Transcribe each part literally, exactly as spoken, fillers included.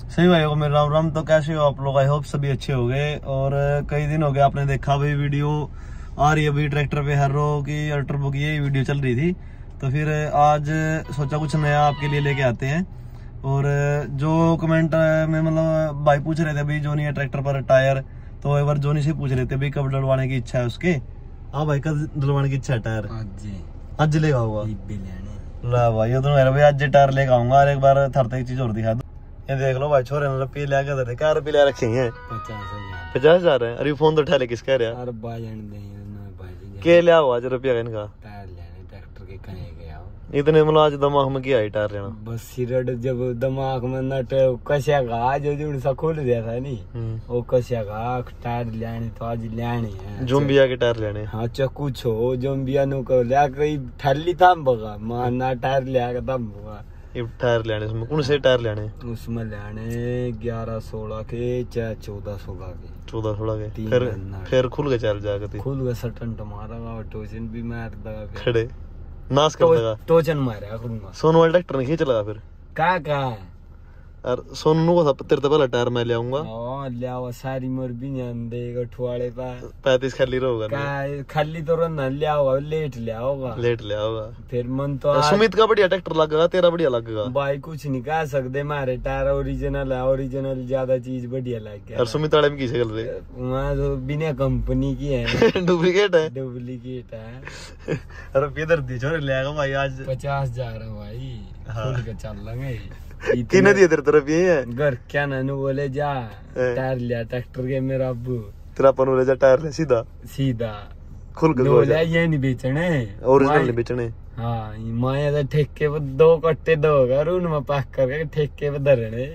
सही भाई को मेरा राम राम। तो कैसे हो आप लोग? आई होप सभी अच्छे हो गए। और कई दिन हो गए आपने देखा भाई वीडियो आ रही है अभी ट्रैक्टर पे हैरो की अल्ट्रबो की ये वीडियो चल रही थी। तो फिर आज सोचा कुछ नया आपके लिए लेके आते हैं। और जो कमेंट में मतलब भाई पूछ रहे थे भाई जोनी है ट्रैक्टर पर टायर, तो एक बार जोनी से पूछ रहे थे भाई कब डलवाने की इच्छा है उसके। हाँ भाई कब डलवाने की इच्छा है टायर? आज लेगा होगा ला भाई ये तो मेरा भाई आज टायर लेके आऊंगा। और एक बार थर एक चीज और दिखा दो, ये देख लो भाई छोरे ने रुपये ले आके क्या रुपये ले रखे हैं? पचास हजार पचास हजार है। अरे फोन तो उठा ले किसका रहा? अरे के लिया हुआ आज रुपया इनका टायर लेने ट्रैक्टर के कहीं गया इतने मतलब आज दिमाग में क्या है टायर लेना? बस सिरड जब दिमाग में नट कसिया का जो जो सा खोल दिया था नहीं वो कसिया का टायर लेने तो आज लेने हैं जोम्बिया के टायर लेने। हाँ चक्कू छो जोम्बिया नु को ले कई ठल्ली थाम बगा माना टायर ले आके तब होगा टायर लेने। उसमें कौन से टायर लेने? उसमें लेने ग्यारह सोलह के चाहे चौदह सोलह के चौदह सोलह के फिर फिर खुल के चल जाएगा खुल गए सटन टमारा टोचन भी मार दगा खड़े नाश कर देगा टोचन मारा सोनू वाला ट्रैक्टर नहीं खींच लगा फिर का का और सोनू को तेरे तो पहले टायर मैं ले आऊंगा। हां ले आओ सारी मोर भी ध्यान दे गठवाड़े पा पैंतीस खाली रहेगा का खाली तो रन ले आओ लेट ले आओगा लेट ले आओगा फिर मन तो सुमित का बढ़िया ट्रैक्टर लगेगा तेरा बढ़िया लगेगा भाई कुछ नहीं कह सकते मारे टायर ओरिजिनल है ओरिजिनल ज्यादा चीज बढ़िया लग गया। और सुमित वाले में किसे कर रहे वहां तो बिना कंपनी की है डुप्लीकेट है डुप्लीकेट है। अरे किधर दी छोरे ले आएगा भाई आज पचास हजार है भाई खोल के चल लेंगे किने दिए तेरे तरफ ये है घर क्या नानू बोले जा टायर लिया ट्रैक्टर के मेरा अब्बू तेरा अपन बोले जा टायर ले सीधा सीधा खुल के बोले ये नहीं बेचने ओरिजिनल नहीं बेचने। हाँ माया तो ठेके पे दो कट्टे दो घर उनमें पैक करके ठेके पे धरने।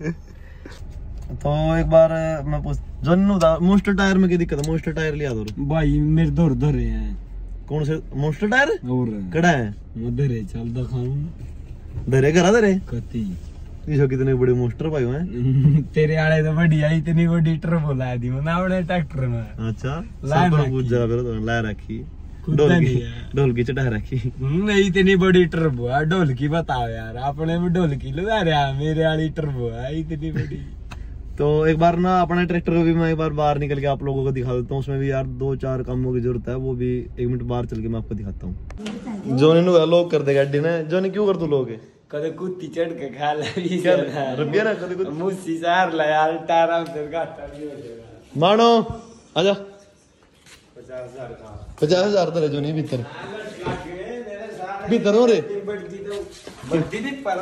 तो एक बार मैं पूछ जन्नू था मोस्टर टायर में क्या दिक्कत है? मोस्टर टायर लिया दो भाई मेरे दौर धरे हैं। कौन से मोस्टर टायर और कड़ा है धरे चल दिखाऊं धरे करा धरे कती इसो कितने बड़े मोस्टर भाई हैं तेरे आले तो बढ़िया इतनी बड़ी टर्बो ला दी मैंने अपने ट्रैक्टर में। अच्छा सब पूछ जा फिर तो ला रखी ढोल की ढोल की चढ़ा रखी नहीं इतनी बड़ी टर्बो है ढोल की बताओ यार अपने में ढोल की लगा रहा मेरे वाली टर्बो है इतनी बड़ी। तो एक बार ना अपने ट्रैक्टर को भी मैं एक बार बाहर निकल के आप लोगों को दिखा देता हूँ। उसमें भी यार दो चार कामों की जरूरत है, वो भी एक मिनट बाहर चल के मैं आपको दिखाता हूँ। जोनी नु लोग कर दे गाड़ी ने जोनी क्यों कर तू लोग कदे कुत्ती चढ़ के खा ले क्या रुपया ना कदे कुत्ती मुसी सार ला यार टारा फिर घाटा नहीं हो जाएगा मानो आजा पचास हजार का पचास हजार तेरे जोनी भीतर भीतर हो रे बड़ी नहीं पर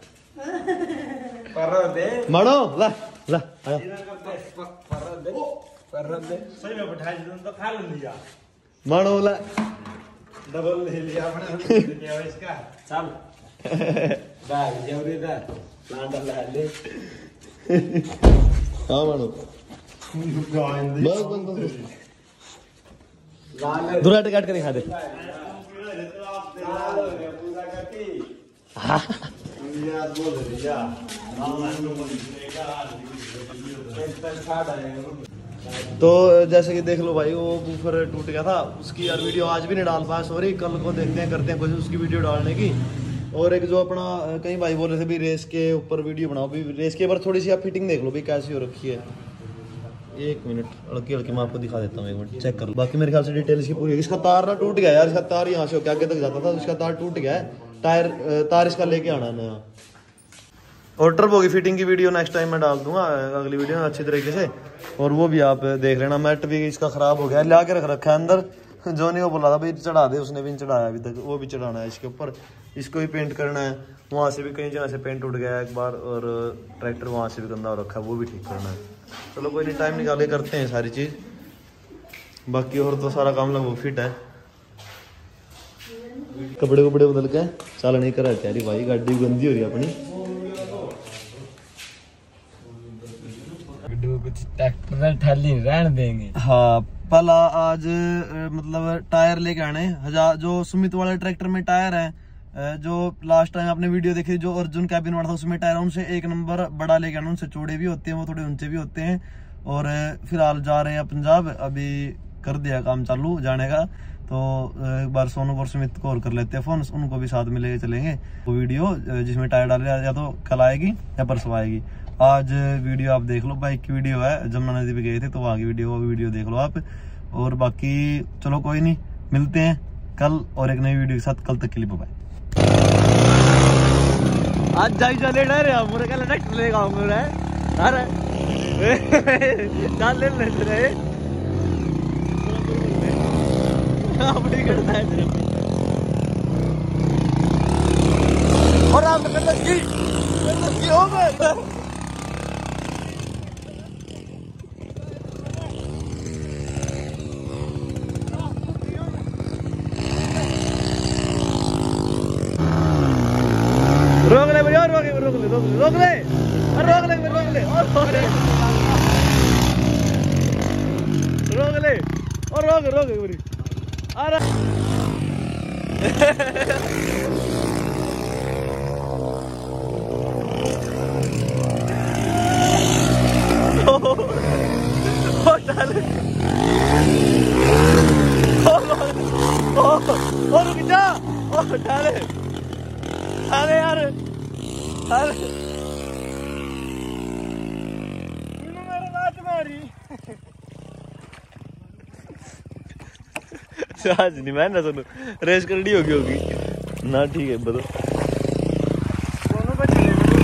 पर दे मानो ला ला आया पर दे पर दे सही में बैठा दे तो खा लिया मानो ला डबल ले लिया अपने क्या इसका चल बैग जरूरी था लांडा ला ले हां मानो बस बस बस दुराटे काट कर खा दे हां यार बोल रिया तो जैसे कि देख लो भाई वो बूफर टूट गया था उसकी यार वीडियो आज भी नहीं डाल पाया सॉरी कल को देखते हैं करते हैं कोशिश उसकी वीडियो डालने की। और एक जो अपना कई भाई बोल रहे थे भी रेस के ऊपर वीडियो बनाओ भी रेस के ऊपर थोड़ी सी आप फिटिंग देख लो भी कैसी हो रखी है। एक मिनट हल्की हल्की मैं आपको दिखा देता हूँ एक मिनट चेक कर लो। बाकी मेरे ख्याल से डिटेल इसकी पूरी है। इसका तार ना टूट गया यार इसका तार यहाँ से होकर आगे तक जाता था इसका तार टूट गया है टायर तार इसका लेके आना है नया। और टर्बो की फिटिंग की वीडियो नेक्स्ट टाइम मैं डाल दूंगा अगली वीडियो में अच्छी तरीके से। और वो भी आप देख लेना। मैट भी इसका खराब हो गया ला के रख रखा है अंदर जोनी को बोला था भाई चढ़ा दे उसने भी नहीं चढ़ाया अभी तक वो भी चढ़ाना है इसके ऊपर इसको भी पेंट करना है। वहाँ से भी कई जगह से पेंट उठ गया है एक बार और ट्रैक्टर वहाँ से भी गंदा हो रखा है वो भी ठीक करना है। चलो कोई नहीं टाइम निकाले करते हैं सारी चीज़। बाकी और तो सारा काम लगभग फिट है। कपड़े कपड़े बदल के चल नहीं करा त्यारी भाई गाड़ी गंदी हो रही है अपनी ट्रैक्टर ठाली रहने देंगे। हाँ पहला आज मतलब टायर लेके आने हजार जो सुमित वाले ट्रैक्टर में टायर है जो लास्ट टाइम आपने वीडियो देखी जो अर्जुन कैबिन वाला था उसमें टायर उनसे एक नंबर बड़ा लेके आना उनसे चौड़े भी होते हैं वो थोड़े ऊंचे भी होते हैं। और फिलहाल जा रहे हैं पंजाब अभी कर दिया काम चालू जाने का। तो एक बार सोनू और सुमित को और कर लेते हैं फोन, उनको भी साथ में लेके चलेंगे। वो वीडियो जिसमें टायर डाल या तो कल आएगी या परसों आएगी। आज वीडियो आप देख लो, बाइक की वीडियो है, जमुना नदी पे गए थे तो वहाँ की वीडियो वीडियो देख लो आप। और बाकी चलो कोई नहीं, मिलते हैं कल और एक नई वीडियो के साथ। कल तक के लिए बाय। आज जाई चले डर है मुरे कल ट्रैक्टर लेके आऊंगा रे। अरे चल ले ले रे अपनी करता है तेरे और आप कर लगी कर लगी हो गए। रोक ले भैया, रोक ले रोक ले रोक ले रोक ले और रोक ले रोक ले और रोक ले रोक ले और रोक रोक पूरी। अरे और रुक जा और डाले। अरे यार अरे मेरे बात मारी आज नहीं मैं ना सुनू रेस करनी होगी होगी ना। ठीक है बताओ दोनों बच्चे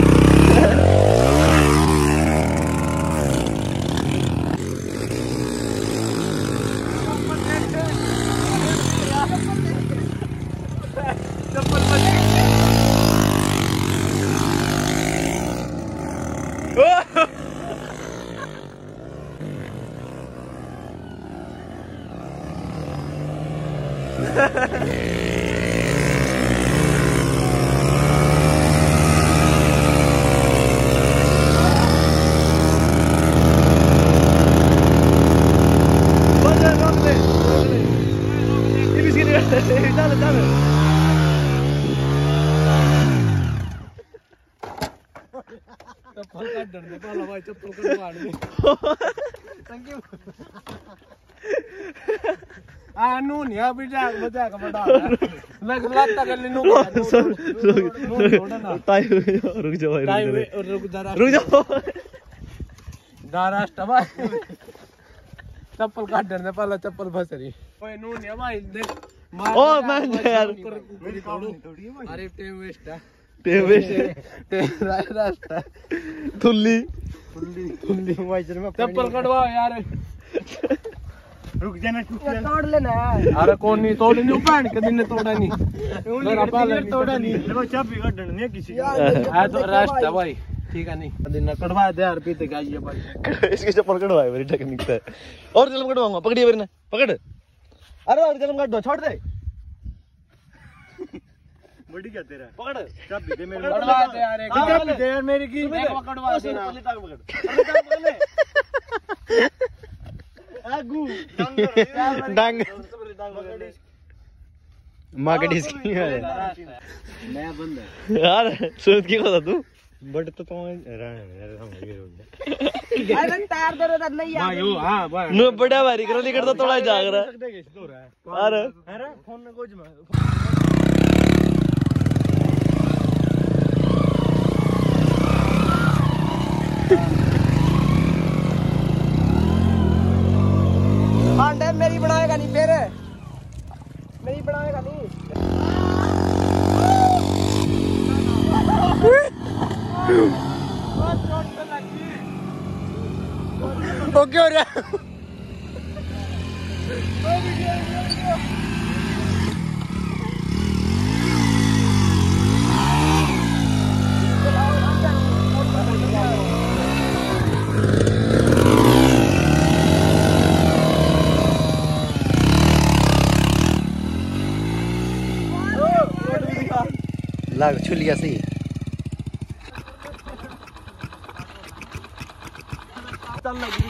चप्पल थैंक यू आनू नहीं बिजा मजा का बड़ा लग लगता कर लेनो टाइम रुक जाओ रुक जा रुक जाओ डारास्ट भाई चप्पल काट दे पहला चप्पल फंस रही ओए नू नहीं भाई देख ओ मैं यार मेरी तोड़ू अरे टाइम वेस्ट है टाइम वेस्ट टाइम रास्ता थुल्ली थुल्ली थुल्ली वाइजर में चप्पल कटवाओ यार रुक जाना तोड़ लेना। अरे कौन नहीं तोड़ नहीं ऊपर के दिन ने तोड़ा नहीं मेरा पाला तोड़ा नहीं देखो चाबी काटने नहीं किसी का तो रास्ता भाई ठीक है नहीं दिन कटवा दे यार पीते का ये भाई इसकी चप्पल कटवाए मेरी टेक्निक है और जलम कटवाऊंगा पकड़िए मेरे ने पकड़। अरे और जलम काट दो छोड़ दे बड़ी क्या तेरा पकड़ चाबी दे मेरे कटवा दे यार एक चाबी दे यार मेरी की कटवा दे ना पकड़ ले आगू डांग मार्केट इसकी है मैं बंद है यार सोच की কথা तू बट तो तुम अरे तार दे रहा नहीं यार भाई हां भाई नो बड़ा भारी करो लेकर तो थोड़ा जाग रहा। अरे अरे फोन में कुछ आंडे मेरी बनाएगा नहीं फिर मेरी बनाएगा नहीं ओके हो रहा लाग छुलिया सही चल लगी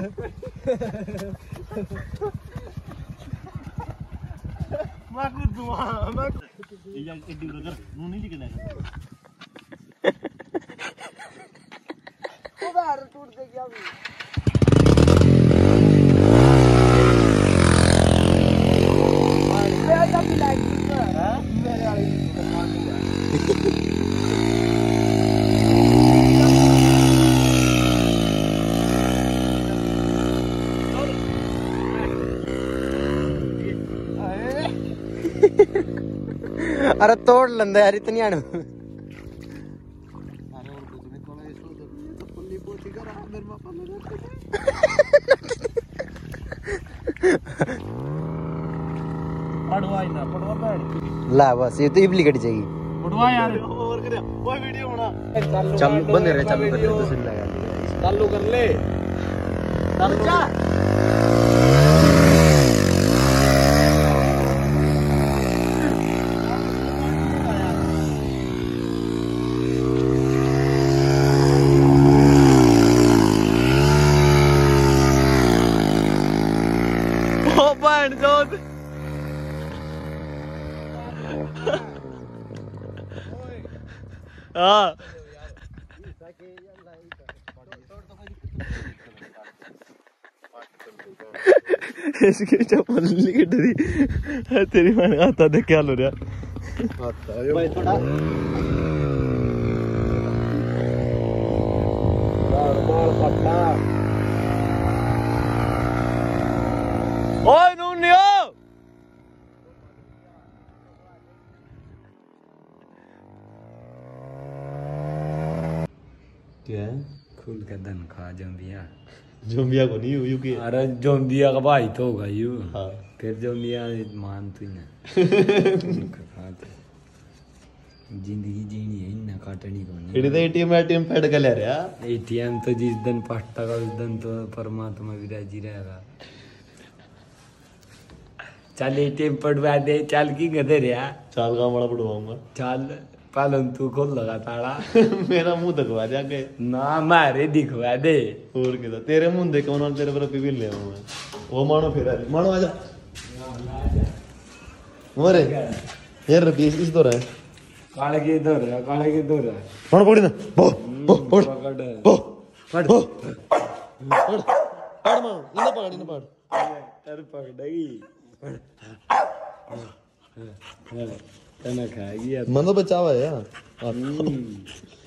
मैं कुछ दुआ मैं ये एडी उधर मुंह नहीं लिखना उधर टूट गया अभी मेरा जब लाइट है मेरे वाली दुकान में अरे तोड़ लंदे यार इतनी आड़ अरे और कुछ नहीं कोला इसको तो पल्ली पोती करा मेरे मां पल्ले पड़वाई ना पड़वा बैठ ला बस ये तो इबली कट जाएगी पड़वा यार और कर ओए वीडियो बना चल बंद रहे चालू कर दे तो सुन लगा चालू कर ले चालू जा जोत हाँ इसकी चप्पल निकट दी तेरी मैंने आता देख क्या हो रहा भाई थोड़ा पट्टा ओए नूनियो क्या है खुल का धन खा जोम्बिया जोम्बिया को नहीं हुई कि अरे जोम्बिया का भाई तो होगा यू हाँ फिर जोम्बिया मान तू ना जिंदगी जीनी है ना काटनी को नहीं इधर एटीएम एटीएम पैड का ले रहा एटीएम तो जिस दिन पट्टा का उस दिन तो परमात्मा विराजी रहेगा चल एटीएम पड़वा दे चल की गधे रहा चाल का बड़ा पड़वाऊंगा चल पालन तू खोल लगा ताड़ा मेरा मुंह दिखवा जाके ना मारे दिखवा दे और क्या तेरे मुंह देख उन्होंने तेरे पर भी ले मैं वो मानो फिर मानो आजा मोरे यार बीस इस दो रहा है काले के दो रहा काले के दो रहा मानो पकड़ी ना बो बो पकड़ पकड़ बो पकड़ बो पकड़ पकड़ मानो इन्हें पकड़ इन्हें पकड़ यार पकड़ेगी तना खाएगी यार मन तो बचावा है यार